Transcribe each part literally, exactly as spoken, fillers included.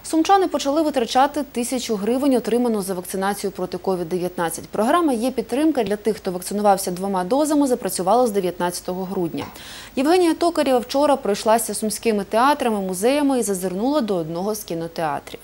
Сумчани почали витрачати тисячу гривень, отриману за вакцинацію проти ковід дев'ятнадцять. Програма «Є підтримка» для тих, хто вакцинувався двома дозами, запрацювала з дев'ятнадцятого грудня. Євгенія Токарєва вчора пройшлася сумськими театрами, музеями і зазирнула до одного з кінотеатрів.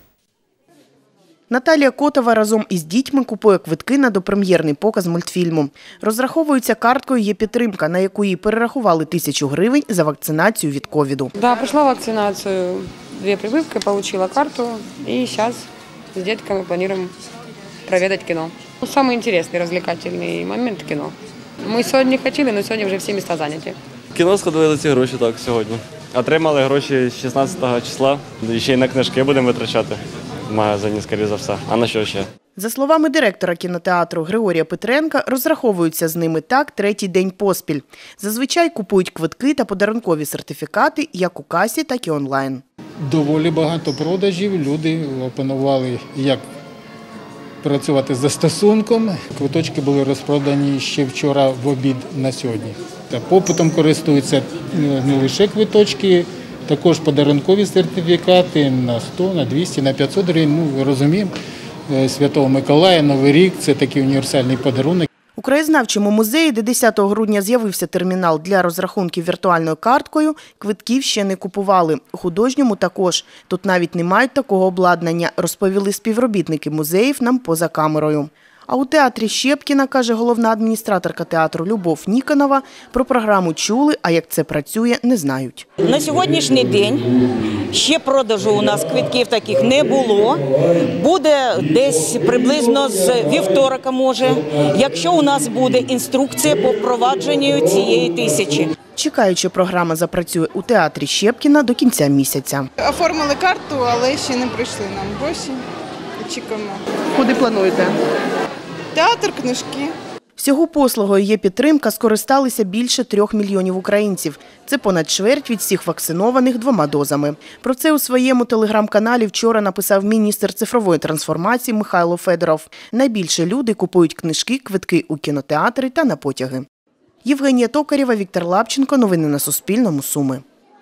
Наталія Котова разом із дітьми купує квитки на допрем'єрний показ мультфільму. Розраховується карткою «Є підтримка», на яку їй перерахували тисячу гривень за вакцинацію від ковіду. Да, пройшла вакцинацію, дві прививки, отримала карту і зараз з дітками плануємо провідати кіно. Самий цікавий, розвлекательний момент – кіно. Ми сьогодні хотіли, але сьогодні вже всі місця зайняті. Кіно сходили за ці гроші так сьогодні. Отримали гроші шістнадцятого числа, і ще й на книжки будемо витрачати. В магазині, скоріше за все. А на що ще? За словами директора кінотеатру Григорія Петренка, розраховуються з ними так третій день поспіль. Зазвичай купують квитки та подарункові сертифікати як у касі, так і онлайн. Доволі багато продажів. Люди опанували, як працювати з застосунком. Квиточки були розпродані ще вчора в обід на сьогодні. Та попитом користуються не лише квиточки, також подарункові сертифікати на сто, на двісті, на п'ятсот гривень. Ну, розуміємо, Святого Миколая, Новий рік – це такий універсальний подарунок. У краєзнавчому музеї, де десятого грудня з'явився термінал для розрахунків віртуальною карткою, квитків ще не купували. У художньому також. Тут навіть не мають такого обладнання, розповіли співробітники музеїв нам поза камерою. А у театрі Щепкіна, каже головна адміністраторка театру Любов Ніконова, про програму чули, а як це працює, не знають. На сьогоднішній день ще продажу у нас квитків таких не було. Буде десь приблизно з вівторка, може, якщо у нас буде інструкція по впровадженню цієї тисячі. Чекають, що програма запрацює у театрі Щепкіна до кінця місяця. Оформили карту, але ще не прийшли нам гроші. Чекаємо. Куди плануєте? Театр, книжки. Всього послугою «Є підтримка» скористалися більше трьох мільйонів українців. Це понад чверть від всіх вакцинованих двома дозами. Про це у своєму телеграм-каналі вчора написав міністр цифрової трансформації Михайло Федоров. Найбільше люди купують книжки, квитки у кінотеатри та на потяги. Євгенія Токарєва, Віктор Лапченко. Новини на Суспільному. Суми.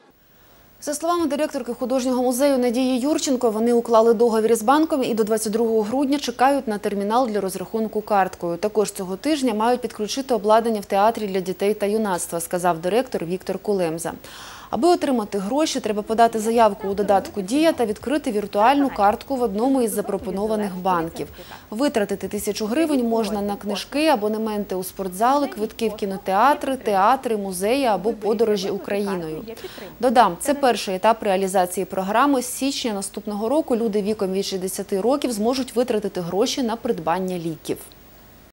За словами директорки художнього музею Надії Юрченко, вони уклали договір із банком і до двадцять другого грудня чекають на термінал для розрахунку карткою. Також цього тижня мають підключити обладнання в театрі для дітей та юнацтва, сказав директор Віктор Кулемза. Аби отримати гроші, треба подати заявку у додатку «Дія» та відкрити віртуальну картку в одному із запропонованих банків. Витратити тисячу гривень можна на книжки, абонементи у спортзали, квитки в кінотеатри, театри, музеї або подорожі Україною. Додам, це перший етап реалізації програми. З січня наступного року люди віком від шістдесяти років зможуть витратити гроші на придбання ліків.